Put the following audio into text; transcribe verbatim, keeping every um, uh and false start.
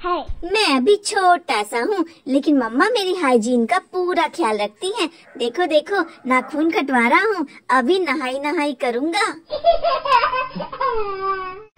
है। मैं अभी छोटा सा हूँ, लेकिन मम्मा मेरी हाइजीन का पूरा ख्याल रखती हैं। देखो देखो नाखून कटवा रहा हूँ, अभी नहाई नहाई करूँगा।